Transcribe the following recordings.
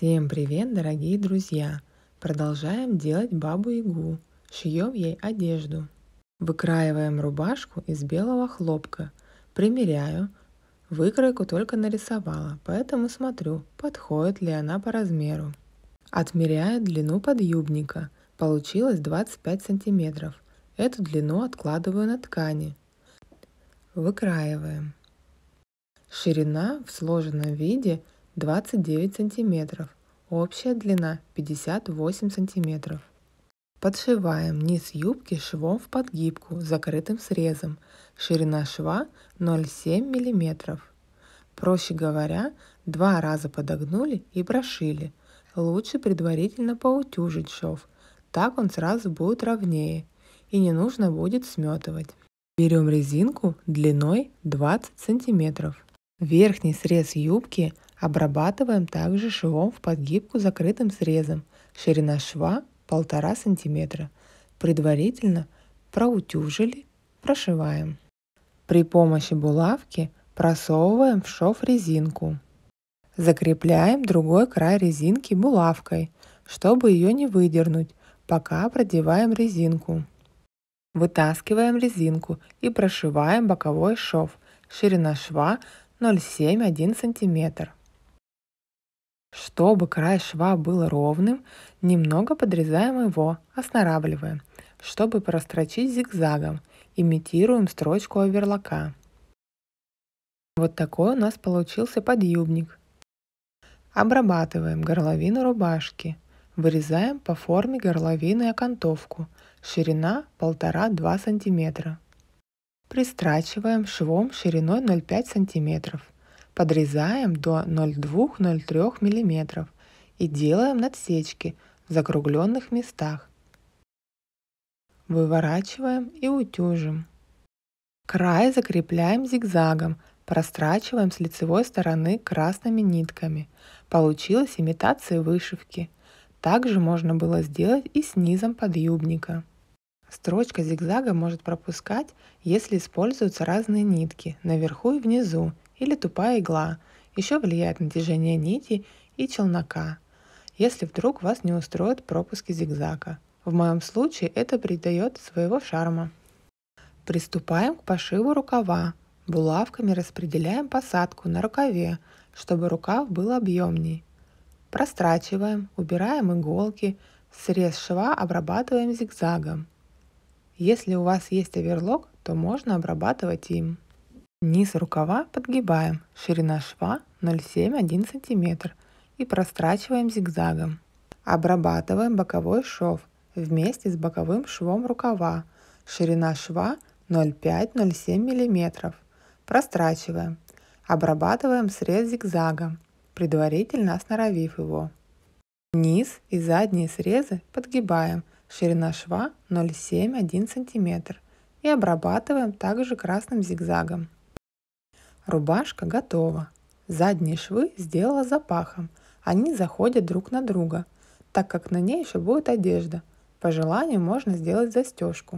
Всем привет, дорогие друзья! Продолжаем делать бабу-ягу. Шьем ей одежду. Выкраиваем рубашку из белого хлопка. Примеряю. Выкройку только нарисовала, поэтому смотрю, подходит ли она по размеру. Отмеряю длину подъюбника. Получилось 25 сантиметров. Эту длину откладываю на ткани. Выкраиваем. Ширина в сложенном виде 29 сантиметров. Общая длина 58 сантиметров. Подшиваем низ юбки швом в подгибку с закрытым срезом. Ширина шва 0,7 мм. Проще говоря, 2 раза подогнули и прошили. Лучше предварительно поутюжить шов. Так он сразу будет ровнее и не нужно будет сметывать. Берем резинку длиной 20 сантиметров. Верхний срез юбки обрабатываем также швом в подгибку с закрытым срезом. Ширина шва 1,5 см. Предварительно проутюжили, прошиваем. При помощи булавки просовываем в шов резинку. Закрепляем другой край резинки булавкой, чтобы ее не выдернуть, пока продеваем резинку. Вытаскиваем резинку и прошиваем боковой шов. Ширина шва 0,7–1 см. Чтобы край шва был ровным, немного подрезаем его, останавливаем, чтобы прострочить зигзагом. Имитируем строчку оверлока. Вот такой у нас получился подъюбник. Обрабатываем горловину рубашки. Вырезаем по форме горловины окантовку. Ширина 1,5–2 см. Пристрачиваем швом шириной 0,5 см. Подрезаем до 0,2–0,3 мм и делаем надсечки в закругленных местах. Выворачиваем и утюжим. Край закрепляем зигзагом, прострачиваем с лицевой стороны красными нитками. Получилась имитация вышивки. Также можно было сделать и с низом подъюбника. Строчка зигзага может пропускать, если используются разные нитки наверху и внизу, или тупая игла. Еще влияет натяжение нити и челнока, если вдруг вас не устроят пропуски зигзага. В моем случае это придает своего шарма. Приступаем к пошиву рукава. Булавками распределяем посадку на рукаве, чтобы рукав был объемней. Прострачиваем, убираем иголки, срез шва обрабатываем зигзагом. Если у вас есть оверлок, то можно обрабатывать им. Низ рукава подгибаем, ширина шва 0,7–1 см и прострачиваем зигзагом. Обрабатываем боковой шов вместе с боковым швом рукава, ширина шва 0,5–0,7 мм. Прострачиваем. Обрабатываем срез зигзагом, предварительно осноровив его. Низ и задние срезы подгибаем, ширина шва 0,7–1 см и обрабатываем также красным зигзагом. Рубашка готова. Задние швы сделала запахом. Они заходят друг на друга, так как на ней еще будет одежда. По желанию можно сделать застежку.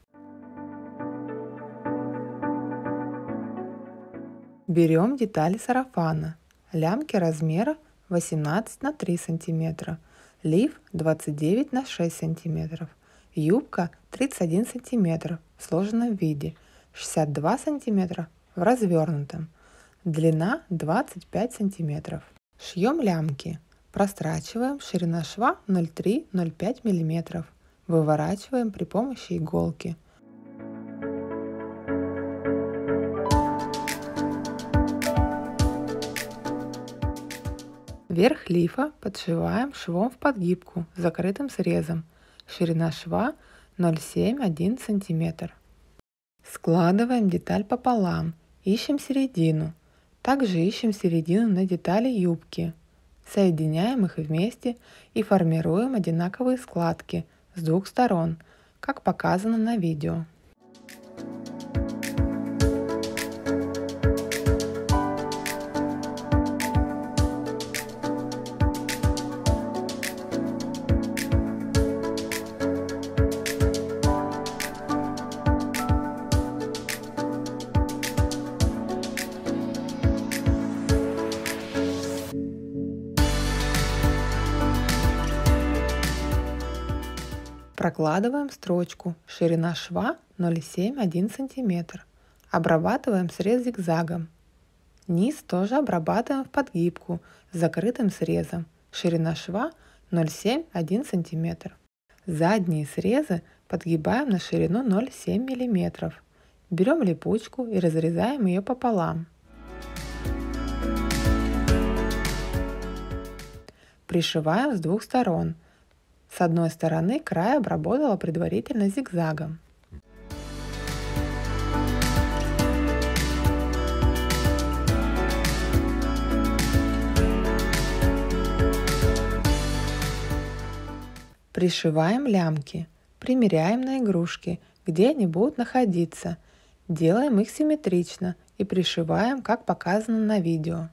Берем детали сарафана. Лямки размера 18×3 см. Лиф 29×6 см. Юбка 31 см в сложенном виде. 62 см в развернутом. Длина 25 см. Шьем лямки. Прострачиваем, ширина шва 0,3–0,5 мм. Выворачиваем при помощи иголки. Верх лифа подшиваем швом в подгибку с закрытым срезом. Ширина шва 0,7–1 см. Складываем деталь пополам. Ищем середину. Также ищем середину на детали юбки. Соединяем их вместе и формируем одинаковые складки с двух сторон, как показано на видео. Прокладываем строчку, ширина шва 0,7-1 см. Обрабатываем срез зигзагом. Низ тоже обрабатываем в подгибку с закрытым срезом, ширина шва 0,7-1 см. Задние срезы подгибаем на ширину 0,7 мм. Берем липучку и разрезаем ее пополам. Пришиваем с двух сторон. С одной стороны край обработала предварительно зигзагом. Пришиваем лямки. Примеряем на игрушки, где они будут находиться. Делаем их симметрично и пришиваем, как показано на видео.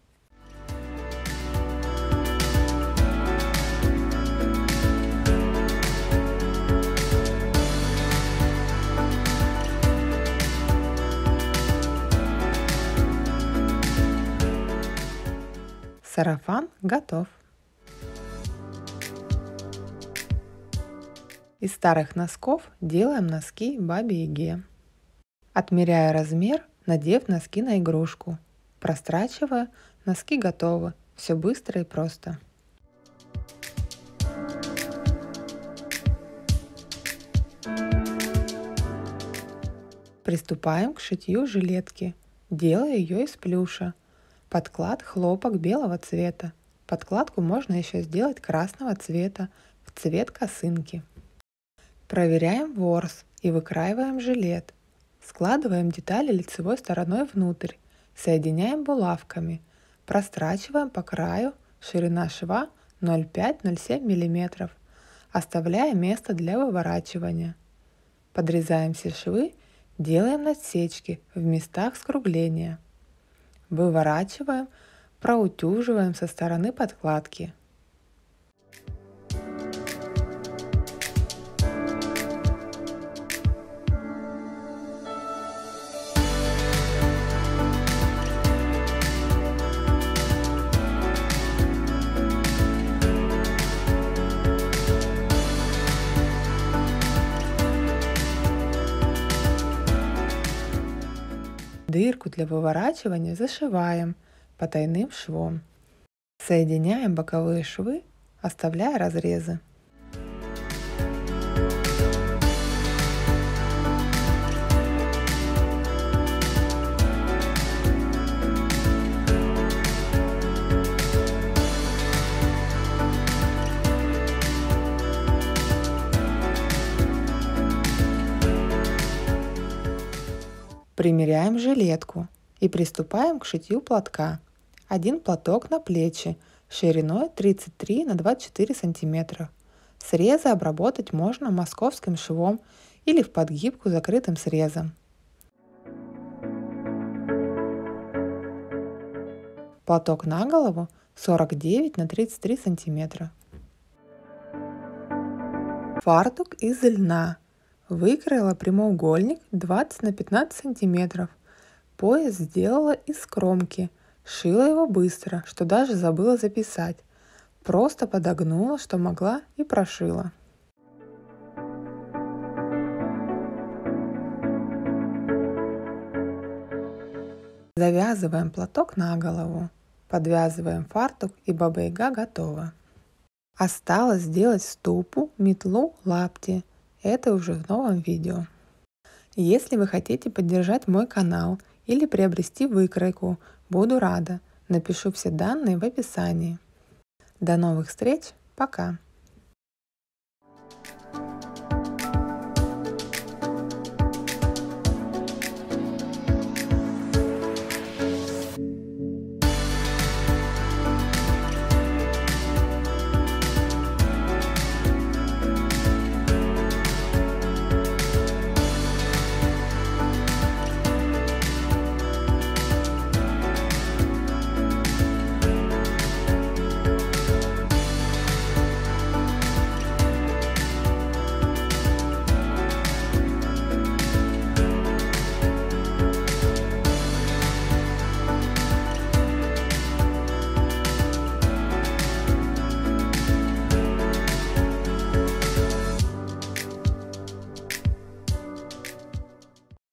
Сарафан готов. Из старых носков делаем носки Бабе-Яге. Отмеряя размер, надев носки на игрушку. Прострачивая, носки готовы. Все быстро и просто. Приступаем к шитью жилетки. Делаю ее из плюша. Подклад хлопок белого цвета. Подкладку можно еще сделать красного цвета в цвет косынки. Проверяем ворс и выкраиваем жилет. Складываем детали лицевой стороной внутрь. Соединяем булавками. Прострачиваем по краю, ширина шва 0,5-0,7 мм, оставляя место для выворачивания. Подрезаем все швы, делаем насечки в местах скругления. Выворачиваем, проутюживаем со стороны подкладки. Дырку для выворачивания зашиваем потайным швом. Соединяем боковые швы, оставляя разрезы. Примеряем жилетку и приступаем к шитью платка. Один платок на плечи шириной 33 на 24 см. Срезы обработать можно московским швом или в подгибку закрытым срезом. Платок на голову 49 на 33 см. Фартук из льна. Выкроила прямоугольник 20 на 15 сантиметров. Пояс сделала из кромки. Шила его быстро, что даже забыла записать. Просто подогнула, что могла, и прошила. Завязываем платок на голову. Подвязываем фартук, и Баба-Яга готова. Осталось сделать ступу, метлу, лапти. Это уже в новом видео. Если вы хотите поддержать мой канал или приобрести выкройку, буду рада. Напишу все данные в описании. До новых встреч. Пока.